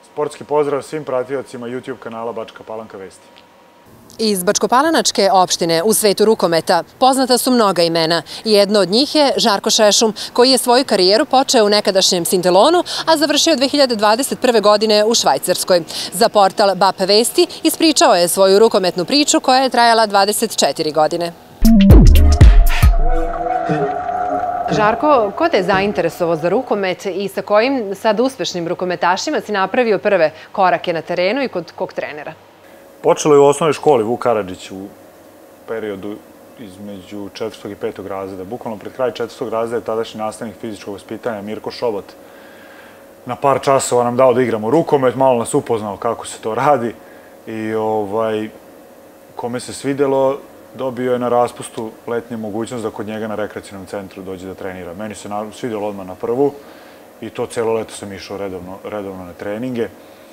Sportski pozdrav svim pratiocima YouTube kanala Bačka Palanka Vesti. Iz Bačkopalanačke opštine u svetu rukometa poznata su mnoga imena. Jedno od njih je Žarko Šešum, koji je svoju karijeru počeo u nekadašnjem Sintelonu, a završio 2021. godine u Švajcarskoj. Za portal BAP Vesti ispričao je svoju rukometnu priču koja je trajala 24 godine. Žarko, ko te je zainteresovao za rukomet i sa kojim sad uspešnim rukometašima si napravio prve korake na terenu i kod kog trenera? Počelo je u osnovnoj školi Vuk Karadžić u periodu između 4. i 5. razreda. Bukvalno pred kraj 4. razreda je tadašnji nastavnik fizičkog vaspitanja Mirko Šobot na par časova nam dao da igramo rukomet, malo nas upoznao kako se to radi i kome se svidelo dobio je na raspustu letnje mogućnost da kod njega na rekreacionom centru dođe da trenira. Meni se svidelo odmah na prvu i to celo leto sam išao redovno na treninge.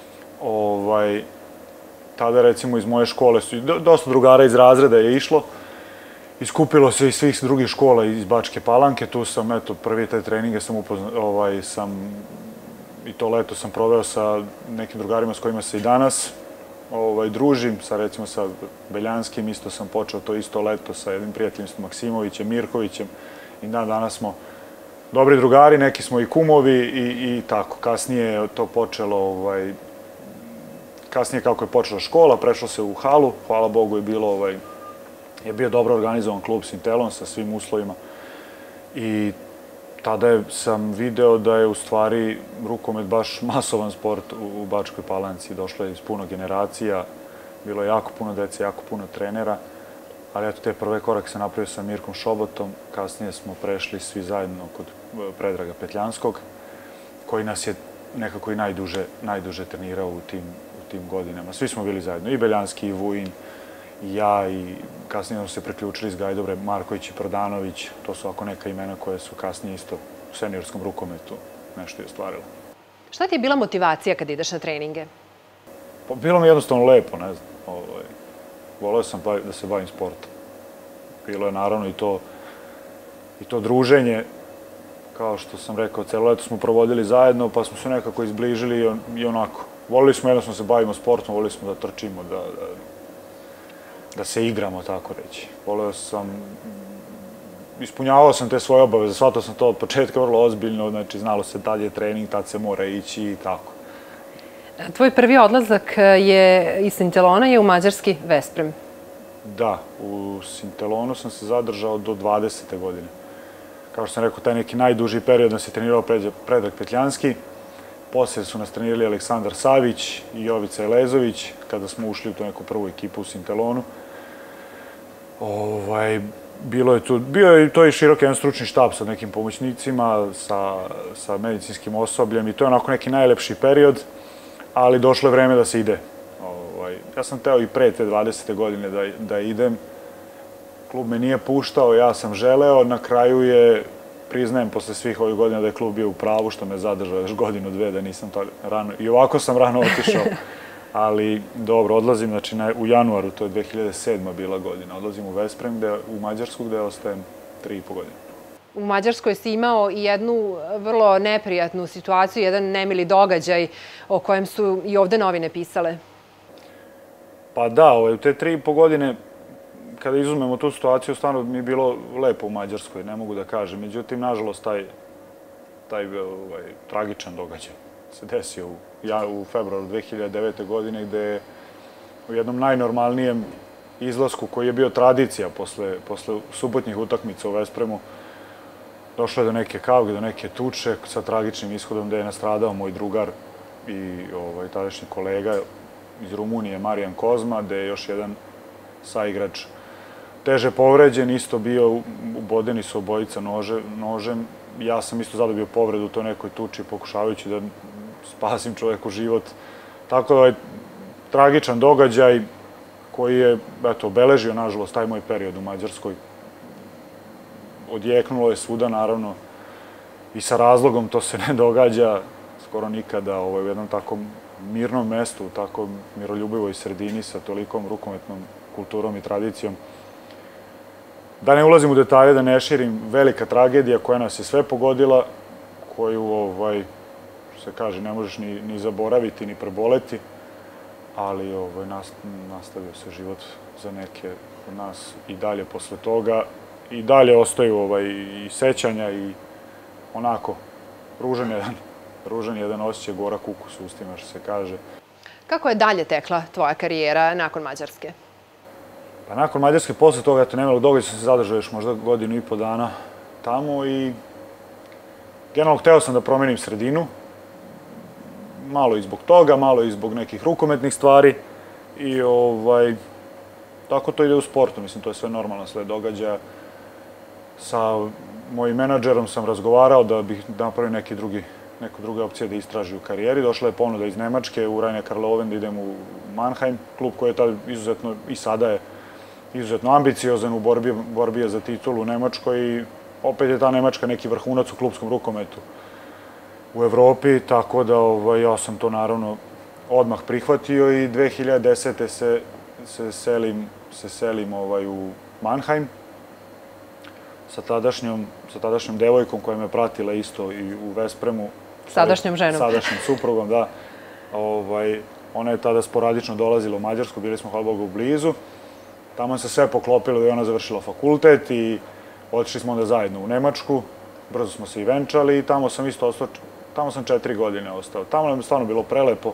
Tada, recimo, iz moje škole su dosta drugara iz razreda je išlo. Iskupilo se iz svih drugih škola iz Bačke Palanke. Tu sam, eto, prvi te treninge sam upoznao, i to leto sam proveo sa nekim drugarima s kojima se i danas družim. Recimo sa Beljanskim isto sam počeo to isto leto sa jednim prijateljem Maksimovićem, Mirkovićem. I danas smo dobri drugari, neki smo i kumovi i tako. Kasnije je to počelo, kasnije kako je počela škola, prešlo se u halu. Hvala Bogu je bio dobro organizovan klub Sintelon sa svim uslovima. I tada sam video da je u stvari rukomet baš masovan sport u Bačkoj Palanci. Došlo je iz puno generacija, bilo je jako puno dece, jako puno trenera. Ali eto, te prve korake sam napravio sa Mirkom Šobotom. Kasnije smo prešli svi zajedno kod Predraga Petljanskog, koji nas je nekako i najduže trenirao u tim godinama. Svi smo bili zajedno, i Beljanski, i Vujin, i ja, i kasnije smo se preključili iz Gajdobre, Marković i Prodanović. To su ovako neka imena koje su kasnije isto u seniorskom rukometu nešto i ostvarilo. Šta ti je bila motivacija kad ideš na treninge? Bilo mi jednostavno lepo, ne znam. Voleo sam da se bavim sportom. Bilo je naravno i to druženje. Kao što sam rekao, celo leto smo provodili zajedno, pa smo se nekako izbližili i onako. Volili smo jednostavno da se bavimo sportom, volili smo da trčimo, da se igramo, tako reći. Ispunjavao sam te svoje obaveze, shvatao sam to od početka vrlo ozbiljno, znači znalo se tad je trening, tad se mora ići i tako. Tvoj prvi odlazak iz Sintelona je u mađarski Vesprem. Da, u Sintelonu sam se zadržao do 20. godine. Kao što sam rekao, taj neki najduži period nas je trenirao Predrag Petljanski. Poslije su nas trenirali Aleksandar Savić i Jovica Elezović, kada smo ušli u tu neku prvu ekipu u Sintelonu. Bio je to i širok jedan stručni štab sa nekim pomoćnicima, sa medicinskim osobljem i to je onako neki najlepši period, ali došlo je vreme da se ide. Ja sam teo i pre te 20. godine da idem. Klub me nije puštao, ja sam želeo, na kraju je, priznajem posle svih ovih godina da je klub bio u pravu, što me zadržao još godinu, dve, da nisam to rano, i ovako sam rano otišao, ali dobro, odlazim, znači u januaru, to je 2007. bila godina, odlazim u Vesprem, u Mađarsku, gde ostajem 3,5 godine. U Mađarskoj si imao i jednu vrlo neprijatnu situaciju, jedan nemili događaj o kojem su i ovde novine pisale. Pa da, u te 3,5 godine, kada izuzmemo tu situaciju, stvarno mi je bilo lepo u Mađarskoj, ne mogu da kažem. Međutim, nažalost, taj tragičan događaj se desio u februaru 2009. godine, gde je u jednom najnormalnijem izlasku, koji je bio tradicija posle subotnjih utakmica u Vespremu, došlo je do neke kauge, do neke tuče sa tragičnim ishodom, gde je nastradao moj drugar i tadašnji kolega iz Rumunije, Marijan Kozma, gde je još jedan saigrač teže povređen, isto bio, ubodeni su obojica nožem. Ja sam isto zadobio povredu u toj nekoj tuči, pokušavajući da spasim čoveku život. Tako da je tragičan događaj koji je, obeležio, nažalost, taj moj period u Mađarskoj. Odjeknulo je svuda, naravno, i sa razlogom to se ne događa skoro nikada u jednom tako mirnom mestu, u tako miroljubivoj sredini sa tolikom rukometnom kulturom i tradicijom. Da ne ulazim u detalje, da ne širim, velika tragedija koja nas je sve pogodila, koju se kaže, ne možeš ni zaboraviti, ni preboleti, ali nastavio se život za neke od nas i dalje posle toga. I dalje ostaju i sećanja i onako ružan jedan osjećaj, gorak ukus u ustima, što se kaže. Kako je dalje tekla tvoja karijera nakon Mađarske? Pa nakon Mađarske, posle toga, nemalo događaja, sam se zadržao još možda 1,5 dana tamo i generalno hteo sam da promenim sredinu. Malo i zbog toga, malo i zbog nekih rukometnih stvari i tako to ide u sportu, mislim, to je sve normalno sled događaja. Sa mojim menadžerom sam razgovarao da bih napravio neke druge opcije da istraži u karijeri. Došla je ponuda iz Nemačke u Rhein-Neckar-Löwen da idem u Mannheim, klub koji je tada izuzetno, i sada je izuzetno ambiciozan u borbi za titulu u Nemačkoj i opet je ta Nemačka neki vrhunac u klubskom rukometu u Evropi, tako da ja sam to naravno odmah prihvatio i 2010. se selim u Mannheim sa tadašnjom devojkom koja me pratila isto i u Vespremu. Sadašnjom ženom. Sadašnjom suprugom, da. Ona je tada sporadično dolazila u Mađarsku, bili smo, hvala Bogu, blizu. Tamo se sve poklopilo da je ona završila fakultet i otišli smo onda zajedno u Nemačku. Brzo smo se i venčali i tamo sam isto ostao, tamo sam 4 godine ostao. Tamo nam je stvarno bilo prelepo,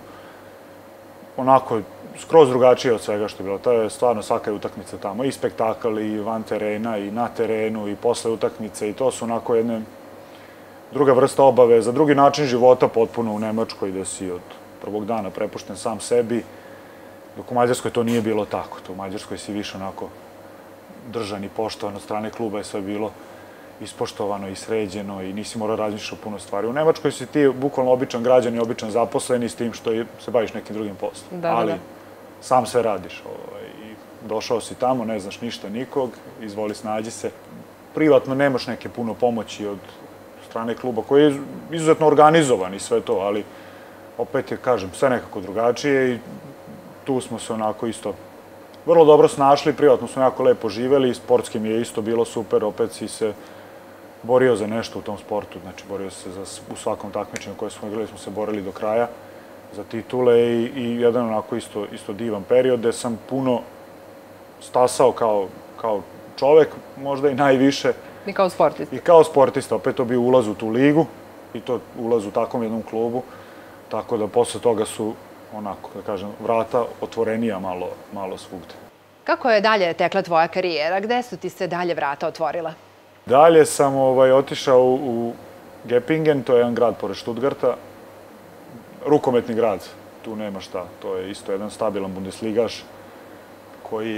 onako skroz drugačije od svega što je bilo. To je stvarno svaka je utakmica tamo, i spektakl, i van terena, i na terenu, i posle utakmice, i to su onako jedne druga vrsta obaveza, drugi način života potpuno u Nemačkoj, gde si od prvog dana prepušten sam sebi, dok u Mađarskoj to nije bilo tako. U Mađarskoj si više onako držan i poštovan od strane kluba, je sve bilo ispoštovano i sređeno i nisi morao razmišljati o puno stvari. U Nemačkoj si ti bukvalno običan građan i običan zaposleni s tim što se baviš nekim drugim poslom. Ali sam sve radiš. Došao si tamo, ne znaš ništa nikog, izvoli snađi se. Privatno nemaš neke puno pomoći od strane kluba koji je izuzetno organizovan i sve to, ali opet je, kažem, sve nekako drugačije i tu smo se onako isto vrlo dobro snašli, privatno smo jako lepo živeli i sportski mi je isto bilo super, opet si se borio za nešto u tom sportu, znači borio se u svakom takmičenju koje smo igrali, smo se borili do kraja za titule i jedan onako isto divan period gde sam puno stasao kao čovek, možda i najviše. I kao sportista. I kao sportista, opet to bio ulaz u tu ligu i to ulaz u takvom jednom klubu, tako da posle toga su, onako, da kažem, vrata otvorenija malo svugde. Kako je dalje tekla tvoja karijera? Gde su ti se dalje vrata otvorila? Dalje sam otišao u Gepingen, to je jedan grad pored Stuttgarta, rukometni grad, tu nema šta, to je isto jedan stabilan bundesligaš koji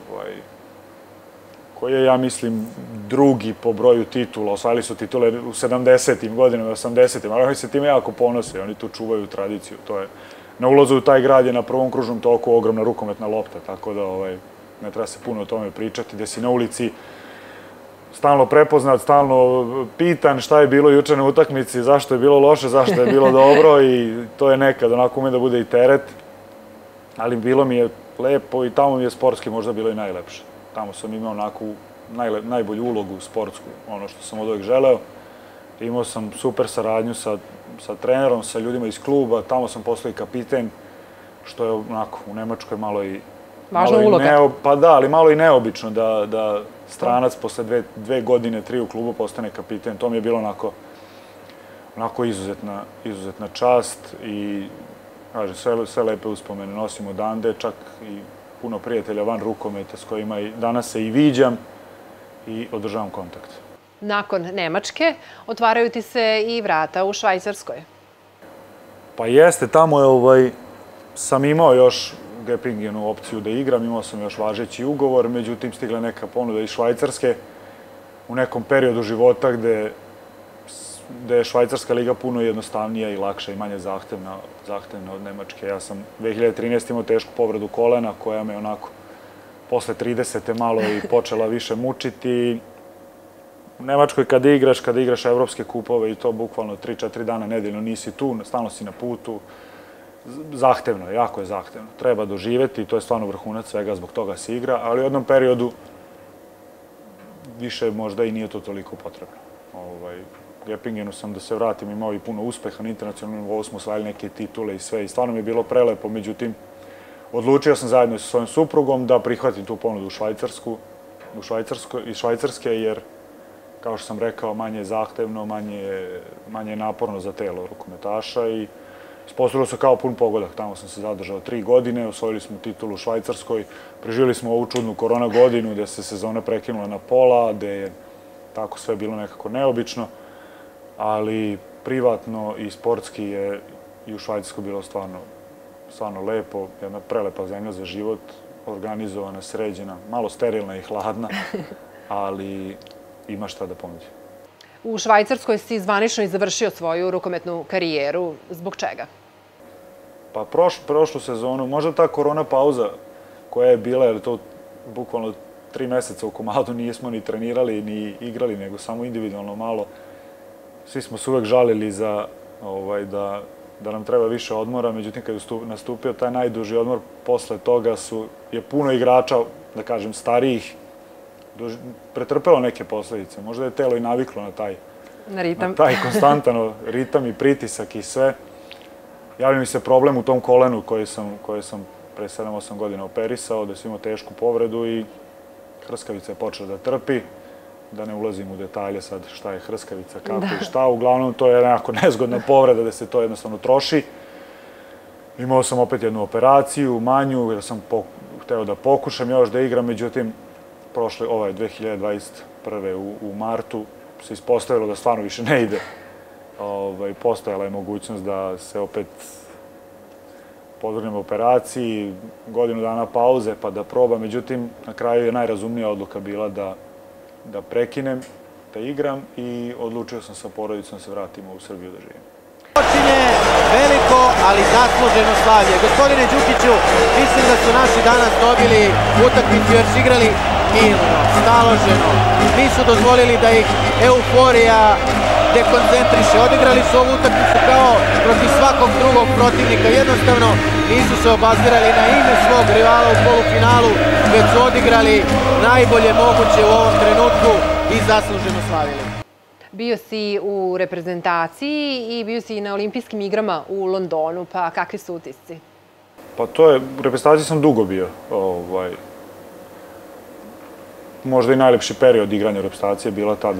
je, ja mislim, drugi po broju titula. Osvajali su titule u 70-im godinama, 80-im, ali oni se time jako ponose, oni tu čuvaju tradiciju. To je, na ulazu u taj grad je na prvom kružnom toku ogromna rukometna lopta, tako da ne treba se puno o tome pričati, gde si na ulici stalno prepoznat, stalno pitan šta je bilo juče na utakmici, zašto je bilo loše, zašto je bilo dobro i to je nekad onako ume da bude i teret, ali bilo mi je lepo i tamo mi je sportski možda bilo i najlepše. Tamo sam imao onako najbolju ulogu sportsku, ono što sam od uvek želeo. Imao sam super saradnju sa trenerom, sa ljudima iz kluba, tamo sam postao i kapiten, što je onako u Nemačkoj malo i... Važna uloga. Pa da, ali malo i neobično da stranac posle 2 godine, 3 u klubu postane kapiten. To mi je bilo onako izuzetna čast i, kažem, sve lepe uspomene nosim odande, čak i puno prijatelja van rukometa s kojima danas se i viđam i održavam kontakt. Nakon Nemačke otvaraju ti se i vrata u Švajcarskoj. Pa jeste, tamo sam imao još u Gepingenu opciju da igram, imao sam još važeći ugovor, međutim stigla neka ponuda iz Švajcarske u nekom periodu života gde je Švajcarska liga puno jednostavnija i lakša i manje zahtevna od Nemačke. Ja sam 2013. imao tešku povredu kolena koja me onako posle 30. malo i počela više mučiti. U Nemačkoj kada igraš evropske kupove i to bukvalno 3-4 dana nedeljno nisi tu, stalno si na putu. Zahtevno, jako je zahtevno. Treba doživeti i to je stvarno vrhunac svega, zbog toga se igra, ali u jednom periodu više možda i nije to toliko potrebno. Gepingenu sam, da se vratim, imao i puno uspeha na internacionalnom nivou, smo osvajali neke titule i sve i stvarno mi je bilo prelepo, međutim, odlučio sam zajedno sa svojom suprugom da prihvatim tu ponudu iz Švajcarske, jer, kao što sam rekao, manje je zahtevno, manje je naporno za telo rukometaša i ispostavilo se kao pun pogodak. Tamo sam se zadržao 3 godine, osvojili smo titulu u Švajcarskoj, preživjeli smo ovu čudnu korona godinu gde se sezona prekinula na pola, gde je tako sve bilo nekako neobično, ali privatno i sportski je i u Švajcarskoj bilo stvarno lepo, jedna prelepa zemlja za život, organizovana, sređena, malo sterilna i hladna, ali ima šta da ponudi. U Švajcarskoj si zvanično i završio svoju rukometnu karijeru. Zbog čega? Pa prošlu sezonu, možda ta korona pauza koja je bila, jer to bukvalno 3 meseca u komadu nismo ni trenirali, ni igrali, nego samo individualno malo. Svi smo se uvek žalili da nam treba više odmora, međutim kad je nastupio taj najduži odmor, posle toga je puno igrača, da kažem, starijih, pretrpelo neke posledice. Možda je telo i naviklo na taj konstantan ritam i pritisak i sve. Javio mi se problem u tom kolenu koje sam pre 7-8 godina operisao, da sam imao tešku povredu i hrskavica je počela da trpi. Da ne ulazim u detalje sad šta je hrskavica, kako i šta. Uglavnom, to je nekako nezgodna povreda da se to jednostavno troši. Imao sam opet jednu operaciju, manju, jer sam hteo da pokušam još da igram, međutim, prošle, 2021. u martu se ispostavilo da stvarno više ne ide. Postojala je mogućnost da se opet podvrgnem operaciji, godinu dana pauze pa da probam, međutim, na kraju je najrazumnija odluka bila da prekinem, da igram i odlučio sam sa porodicom da se vratimo u Srbiju da živim. Počinje veliko, ali zasluženo slavlje. Gospodine Đukiću, mislim da su naši danas dobili utakmicu jer su igrali mirno, staloženo. Nisu dozvolili da ih euforija dekoncentriše. Odigrali su ovu utakmicu kao protiv svakog drugog protivnika. Jednostavno nisu se obazirali na ime svog rivala u polufinalu, već su odigrali najbolje moguće u ovom trenutku i zasluženo slavili. Bio si u reprezentaciji i bio si i na olimpijskim igrama u Londonu, pa kakvi su utisci? Pa to je, u reprezentaciji sam dugo bio. Možda i najlepši period igranja u reprezentaciji je bila ta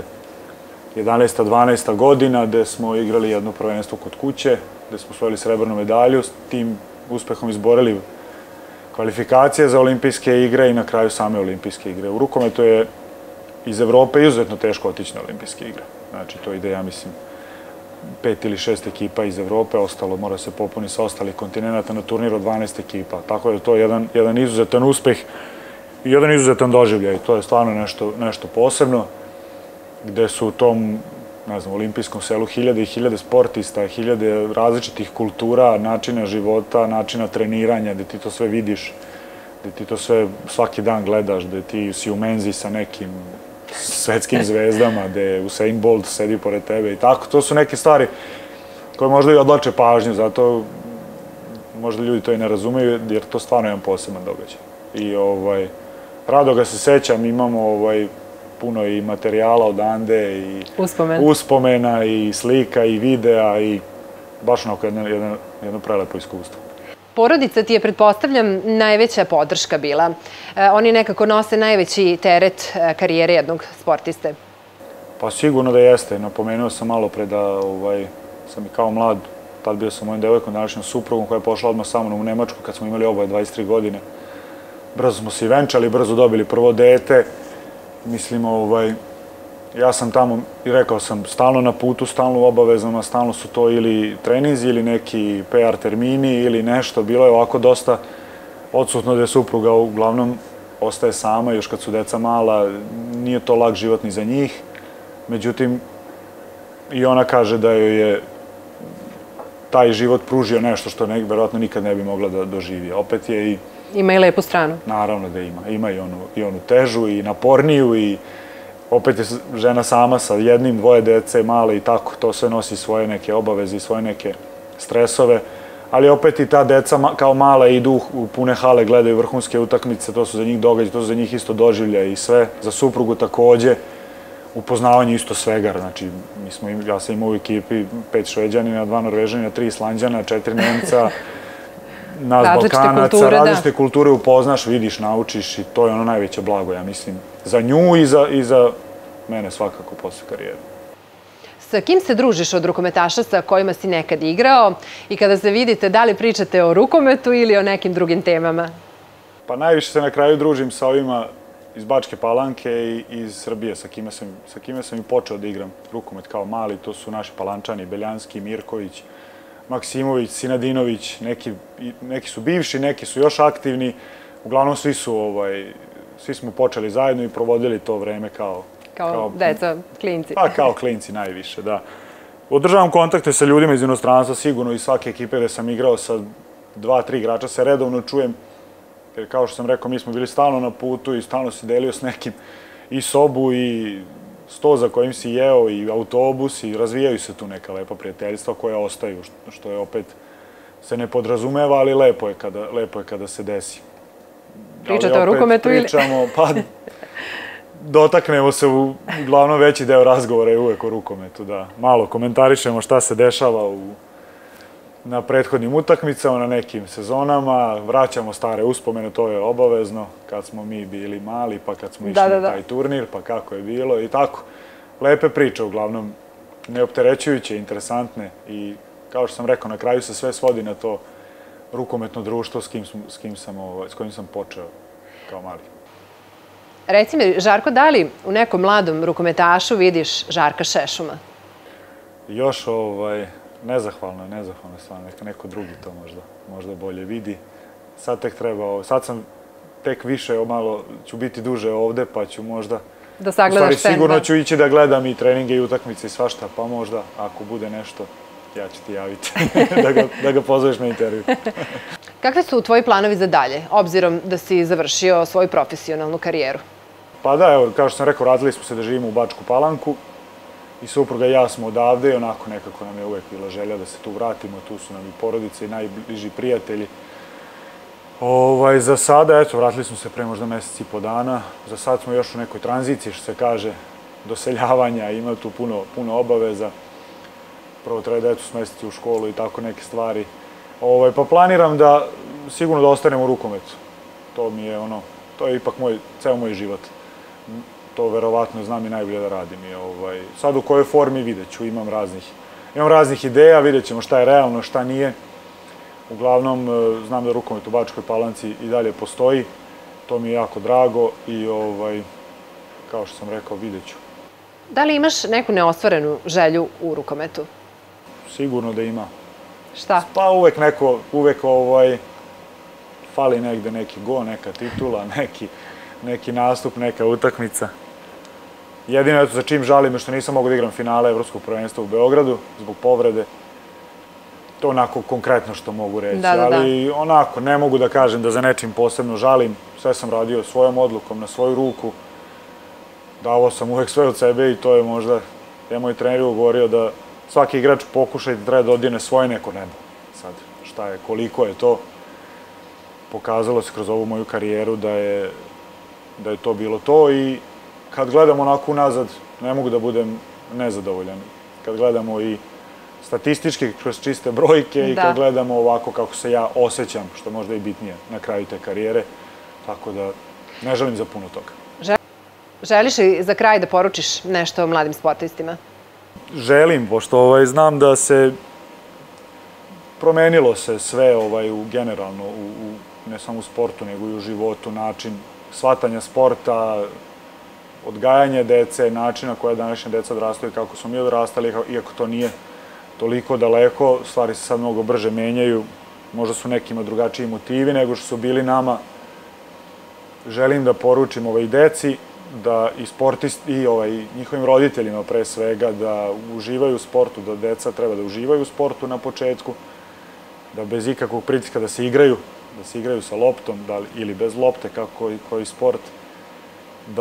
2011-12 godina, gde smo igrali jedno prvenstvo kod kuće, gde smo osvojili srebrnu medalju, s tim uspehom izborili kvalifikacije za olimpijske igre i na kraju same olimpijske igre. U rukometu je iz Evrope izuzetno teško otići na olimpijske igre. Znači, to ide, ja mislim, 5 ili 6 ekipa iz Evrope, ostalo mora se popuni sa ostalih kontinenta na turnir od 12 ekipa. Tako da to je jedan izuzetan uspeh i jedan izuzetan doživljaj. To je stvarno nešto posebno, gde su u tom, ne znam, olimpijskom selu hiljade i hiljade sportista, hiljade različitih kultura, načina života, načina treniranja, gde ti to sve vidiš, gde ti to sve svaki dan gledaš, gde ti si u menzi sa nekim svetskim zvezdama, gde Usain Bolt sedi pored tebe i tako. To su neke stvari koje možda i odlače pažnju, zato možda ljudi to i ne razumeju, jer to stvarno je jedan poseban događaj. I rado ga se sećam, imamo puno i materijala odande i uspomena i slika i videa i baš onako jedno prelepo iskustvo. Porodica ti je, pretpostavljam, najveća podrška bila. Oni nekako nose najveći teret karijere jednog sportiste. Pa sigurno da jeste. Napomenuo sam malo pre da sam i kao mlad, tad bio sam mojim devojkom, današnjom suprugom, koja je pošla odmah sa mnom u Nemačku kad smo imali oboje 23 godine. Brzo smo se i venčali, brzo dobili prvo dete. Mislim, ja sam tamo i rekao sam stalno na putu, stalno u obavezama, stalno su to ili treninzi ili neki PR termini ili nešto. Bilo je ovako dosta odsutno da je supruga uglavnom ostaje sama, još kad su deca mala, nije to lak život ni za njih. Međutim, i ona kaže da joj je taj život pružio nešto što verovatno nikad ne bi mogla da doživi. Opet je i... Ima i lepu stranu. Naravno da ima. Ima i onu težu i naporniju i opet je žena sama sa jednim, dvoje dece, male i tako. To sve nosi svoje neke obaveze i svoje neke stresove. Ali opet i ta deca kao mala idu u pune hale, gledaju vrhunske utakmice, to su za njih događaji, to su za njih isto doživlja i sve. Za suprugu takođe. upoznavanje isto svega. Znači, ja sam imao u ekipi 5 Šveđanina, 2 Norvežanina, 3 Islanđana, 4 Nemca, nas Balkanaca, različite kulture upoznaš, vidiš, naučiš i to je ono najveće blago, ja mislim, za nju i za mene svakako posle karijere. Sa kim se družiš od rukometaša sa kojima si nekad igrao i kada se vidite, da li pričate o rukometu ili o nekim drugim temama? Pa najviše se na kraju družim sa ovima iz Bačke Palanke i iz Srbije, sa kime sam i počeo da igram rukomet kao mali. To su naši Palančani, Beljanski, Mirković, Maksimović, Sinadinović, neki su bivši, neki su još aktivni. Uglavnom svi smo počeli zajedno i provodili to vreme kao deca, klinci. Pa kao klinci najviše, da. Održavam kontakte sa ljudima iz inostranstva, sigurno iz svake ekipe gde sam igrao sa 2-3 igrača se redovno čujem. Jer kao što sam rekao, mi smo bili stalno na putu i stalno si delio s nekim i sobu i sto za kojim si jeo i autobus i razvijaju se tu neka lepa prijateljstva koja ostaju, što je opet se ne podrazumeva, ali lepo je kada se desi. Pričate o rukometu ili? Pričamo, pa dotaknemo se uglavnom veći deo razgovora je uvek o rukometu, da. Malo komentarišemo šta se dešava na prethodnim utakmicama, na nekim sezonama, vraćamo stare uspomene, to je obavezno, kad smo mi bili mali, pa kad smo išli na taj turnir, pa kako je bilo i tako. Lepe priče, uglavnom, neopterećujuće, interesantne i, kao što sam rekao, na kraju se sve svodi na to rukometno društvo s kojim sam počeo kao mali. Reci mi, Žarko, da li u nekom mladom rukometašu vidiš Žarka Šešuma? Još nezahvalno stvarno, neko drugi to možda bolje vidi. Sad sam tek više, malo ću biti duže ovde, pa ću možda... Da sagledaš scenu. Sigurno ću ići da gledam i treninge i utakmice i svašta, pa možda, ako bude nešto, ja ću ti javiti da ga pozoveš na intervju. Kakvi su tvoji planovi za dalje, obzirom da si završio svoju profesionalnu karijeru? Pa da, evo, kao što sam rekao, radili smo se da živimo u Bačku Palanku i supruga i ja smo odavde i onako nekako nam je uvek bila želja da se tu vratimo, tu su nam i porodice i najbliži prijatelji. Za sada, eto, vratili smo se pre možda mesec i po dana, za sad smo još u nekoj tranziciji, što se kaže, doseljavanja, ima tu puno obaveza. Prvo treba decu smestiti u školu i tako neke stvari. Pa planiram da sigurno da ostanem u rukometu. To mi je to je ipak ceo moj život. To verovatno znam i najbolje da radim. Sad u kojoj formi vidjet ću, imam raznih ideja, vidjet ćemo šta je realno, šta nije. Uglavnom, znam da rukomet u Bačkoj Palanci i dalje postoji. To mi je jako drago i, kao što sam rekao, vidjet ću. Da li imaš neku neostvarenu želju u rukometu? Sigurno da ima. Šta? Pa uvek fali negde neki go, neka titula, neki nastup, neka utakmica. Jedino za čim žalim je što nisam mogao da igram finale Evropskog prvenstva u Beogradu zbog povrede. To je onako konkretno što mogu reći, ali onako ne mogu da kažem da za nečim posebno žalim. Sve sam radio svojom odlukom, na svoju ruku. Davao sam uvek sve od sebe i to je možda, moj trener govorio da svaki igrač pokuša da treba da odine svoje neko nebo. Sad, šta je, koliko je to, pokazalo se kroz ovu moju karijeru da je to bilo to i kad gledam onako unazad, ne mogu da budem nezadovoljan. Kad gledamo i statistički kroz čiste brojke i kad gledamo ovako kako se ja osjećam, što možda i bitnije na kraju te karijere, tako da ne želim za puno toga. Želiš li za kraj da poručiš nešto mladim sportistima? Želim, pošto znam da se promenilo se sve generalno, ne samo u sportu, nego i u životu, način shvatanja sporta, odgajanje dece, načina koja današnja deca odrastaju, kako smo mi odrastali, iako to nije toliko daleko, stvari se sad mnogo brže menjaju, možda su nekima drugačiji motivi nego što su bili nama. Želim da poručim deci, da i sportisti i njihovim roditeljima pre svega da uživaju u sportu, da deca treba da uživaju u sportu na početku, da bez ikakvog pritiska da se igraju sa loptom ili bez lopte, kako i koji sport, da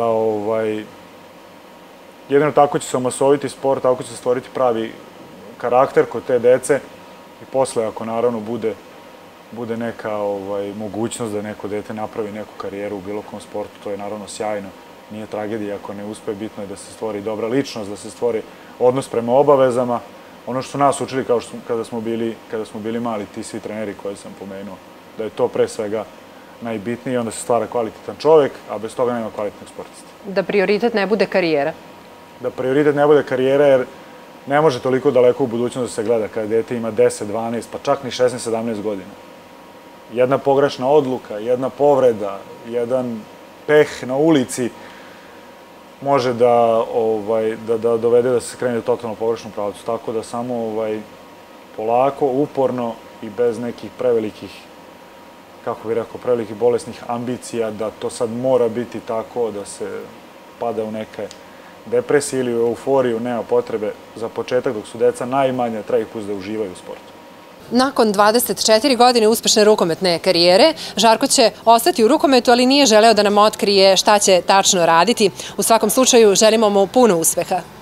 jedino tako će se omasoviti sport, tako će se stvoriti pravi karakter kod te dece i posle, ako naravno bude neka mogućnost da neko dete napravi neku karijeru u bilo kom sportu, to je naravno sjajno nije tragedija ako ne uspe, bitno je da se stvori dobra ličnost, da se stvori odnos prema obavezama. Ono što su nas učili kada smo bili mali, ti svi treneri koje sam pomenuo, da je to pre svega najbitnije i onda se stvara kvalitetan čovek, a bez toga nema kvalitetnog sportista. Da prioritet ne bude karijera? Da prioritet ne bude karijera, jer ne može toliko daleko u budućnost da se gleda kada dete ima 10, 12, pa čak ni 16, 17 godina. Jedna pogrešna odluka, jedna povreda, jedan peh na ulici može da dovede da se krene totalno pogrešnom pravcu. Tako da samo polako, uporno i bez nekih prevelikih, kako bih rekao, prevelikih bolesnih ambicija da to sad mora biti tako, da se pada u neke depresije ili u euforiju, nema potrebe. Za početak, dok su deca najmanja, treba ih pustiti da uživaju u sportu. Nakon 24 godine uspešne rukometne karijere, Žarko će ostati u rukometu, ali nije želeo da nam otkrije šta će tačno raditi. U svakom slučaju, želimo mu puno uspeha.